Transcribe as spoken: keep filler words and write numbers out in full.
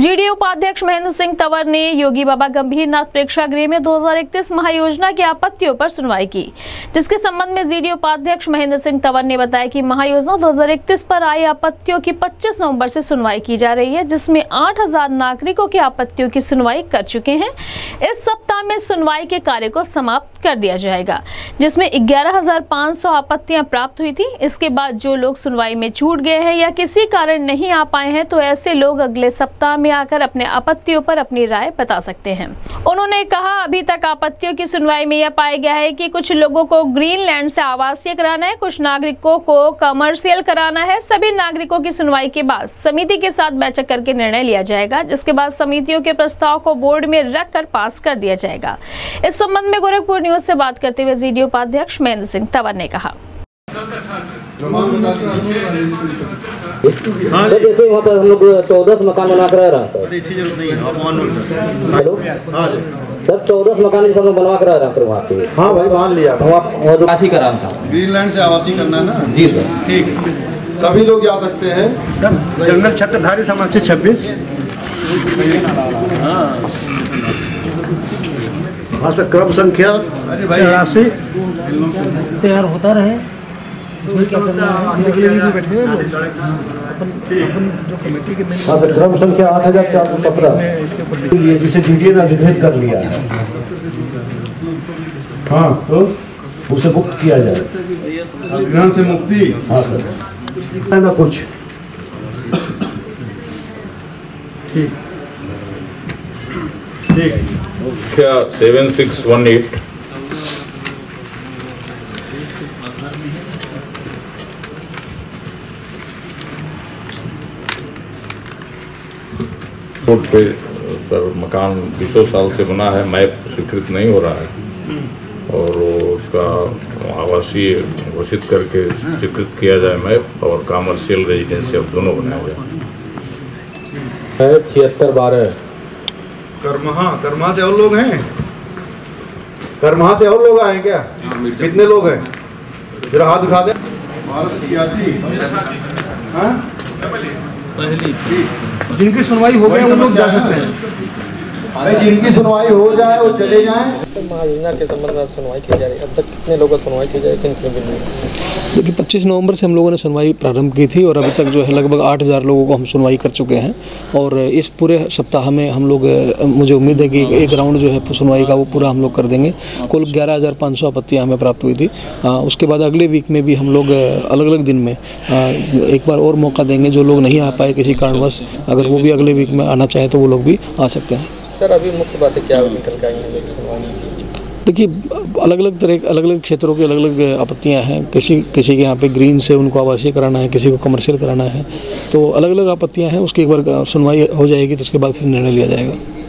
GDA उपाध्यक्ष महेंद्र सिंह तंवर ने योगी बाबा गंभीरनाथ प्रेक्षागृह में दो हज़ार इकतीस महायोजना की आपत्तियों पर सुनवाई की, जिसके संबंध में जीडीए उपाध्यक्ष महेंद्र सिंह तंवर ने बताया कि महायोजना दो हज़ार इकतीस पर आई आपत्तियों की पच्चीस नवंबर से सुनवाई की जा रही है, जिसमें आठ हज़ार नागरिकों की आपत्तियों की सुनवाई कर चुके हैं। इस सप्ताह में सुनवाई के कार्य को समाप्त कर दिया जाएगा, जिसमें ग्यारह हजार पाँच सौ आपत्तियां प्राप्त हुई थी। इसके बाद जो लोग सुनवाई में छूट गए हैं या किसी कारण नहीं आ पाए हैं, तो ऐसे लोग अगले सप्ताह में आकर अपने आपत्तियों पर अपनी राय बता सकते हैं। उन्होंने कहा, अभी तक आपत्तियों की सुनवाई में यह पाया गया है कि कुछ लोगों को ग्रीनलैंड से आवासीय कराना है, कुछ नागरिकों को कमर्शियल कराना है। सभी नागरिकों की सुनवाई के बाद समिति के साथ बैठक करके निर्णय लिया जाएगा, जिसके बाद समितियों के प्रस्ताव को बोर्ड में रख कर पास कर दिया जाएगा। इस संबंध में गोरखपुर न्यूज से बात करते हुए जीडीए उपाध्यक्ष महेंद्र सिंह तंवर ने कहा, हाँ जैसे वहाँ पर हम लोग चौदह मकान बना कर रहे हैं सर, चौदह मकान जैसे हम लोग बनवा कर रहे हैं सर वहाँ पे। हाँ भाई मान लिया, आवासी का नाम था, ग्रीनलैंड से आवासी करना है ना जी सर। ठीक, सभी लोग जा सकते हैं सर। जंगल छत्रधारी समाज से छब्बीस हाँ सर, क्रम संख्या तिरासी तैयार होता रहे। हाँ सर, क्रम संख्या आठ हजार चार सौ सत्रह जिसे जीडीए ने अधिकृत कर लिया है। हाँ तो उसे मुक्त किया जाए, अभियान से मुक्ति। हाँ सर, ना कुछ ठीक ठीक क्या seven six one eight road पे सर मकान बीसों साल से बना है, मैप स्वीकृत नहीं हो रहा है और उसका आवासीय घोषित करके स्वीकृत किया जाए मैप, और कमर्शियल रेजिडेंशियल दोनों बनाया जाए। छिहत्तर बारह करमहा करमहा से और लोग हैं, करमहा से और लोग आए क्या? कितने लोग हैं जरा हाथ उठा दे। छियासी जिनकी सुनवाई हो गई वो लोग जा सकते हैं। भाई जिनकी सुनवाई हो जाए वो चले जाएं। महायोजना के संबंध में सुनवाई की जा रही है, अब तक कितने लोगों की सुनवाई की जाए, किन किन किन? देखिए पच्चीस नवंबर से हम लोगों ने सुनवाई प्रारंभ की थी और अभी तक जो है लगभग आठ हज़ार लोगों को हम सुनवाई कर चुके हैं। और इस पूरे सप्ताह में हम लोग, मुझे उम्मीद है कि एक राउंड जो है सुनवाई का वो पूरा हम लोग कर देंगे। कुल ग्यारह हज़ार पाँच सौ आपत्तियाँ हमें प्राप्त हुई थी। आ, उसके बाद अगले वीक में भी हम लोग अलग अलग दिन में आ, एक बार और मौका देंगे। जो लोग नहीं आ पाए किसी कारणवश, अगर वो भी अगले वीक में आना चाहें तो वो लोग भी आ सकते हैं। सर अभी मुख्य बातें क्या निकल के आई हैं? देखिए अलग अलग तरह अलग अलग क्षेत्रों की अलग अलग आपत्तियां हैं। किसी किसी के यहाँ पे ग्रीन से उनको आवासीय कराना है, किसी को कमर्शियल कराना है, तो अलग अलग आपत्तियां हैं। उसकी एक बार सुनवाई हो जाएगी तो उसके बाद फिर निर्णय लिया जाएगा।